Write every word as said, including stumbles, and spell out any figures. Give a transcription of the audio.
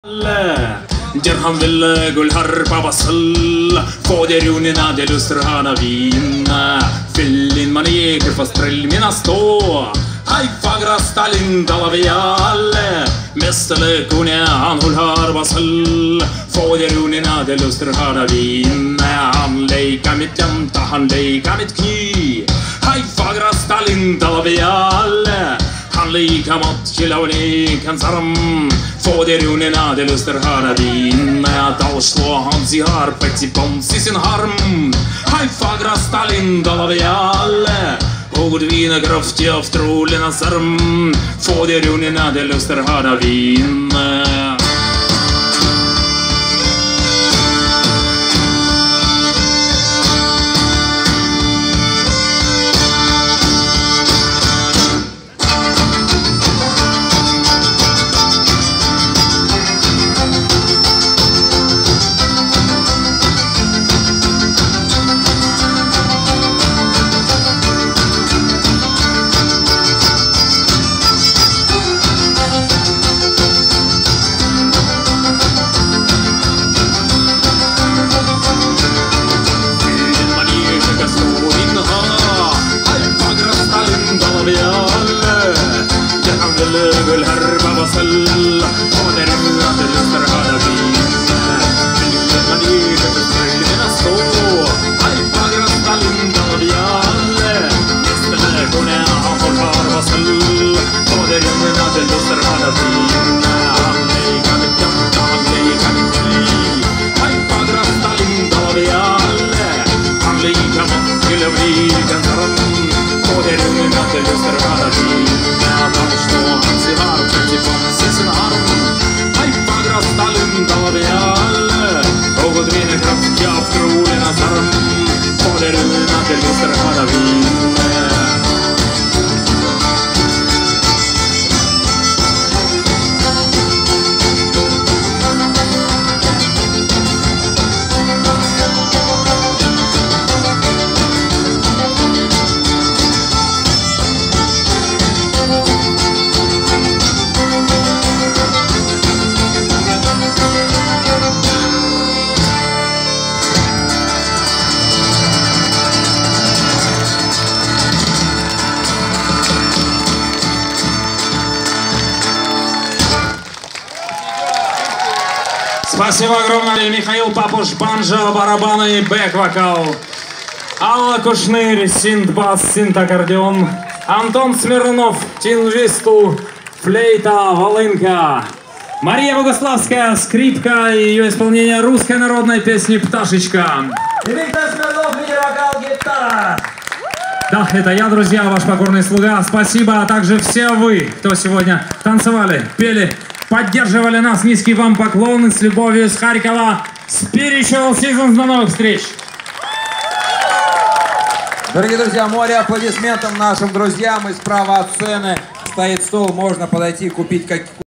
Der han ville gullharpa vassal Fåderjonina de lustrana vina Fyllin maneker fast trill mina stå Hai fagra Stalin dalaviale Mestele kone han hullhar vassal Fåderjonina de lustrana vina Han leika mitt janta, han leika mitt kny Hai fagra Stalin dalaviale Han lika mot kilauni kan sarm Fåderjonina de luster höra din Med att avslå hans i harpet i bons i sin harm Hai fagra Stalin dalaviale Ordvina gröfti av trolina sarm Fåderjonina de luster höra vin Gullharpa vassal Fåderjonina de luster höra vin Fyllin maneker fast trill mina stå Hai fagra Stalin dalaviale Mestele kone han hullhar vassal Fåderjonina de luster höra vin Han leika mitt janta, han leika mitt kny Hai fagra Stalin dalaviale Han leika mot kilauni kan sarm Fåderjonina de luster höra vin Med att avslå hans i harpet i bons i sin arm Hai fagra Stalin dalaviale Något vinner kraftiga av trolina sarm Fåderjonina de luster höra vin Спасибо огромное, Михаил Папуш, банджо, барабаны и бэк-вокал. Алла Кушнырь, синт-бас, синт-аккордеон. Антон Смирнов, тинвисту, флейта, волынка. Мария Богославская, скрипка и ее исполнение русской народной песни «Пташечка». И Виктор Смирнов, лидер-вокал, гитара. Да, это я, друзья, ваш покорный слуга. Спасибо, а также все вы, кто сегодня танцевали, пели, поддерживали нас. Низкий вам поклон с любовью из Харькова. Spiritual Seasons. До новых встреч! Дорогие друзья, море аплодисментов нашим друзьям. И справа от сцены стоит стол, можно подойти и купить какие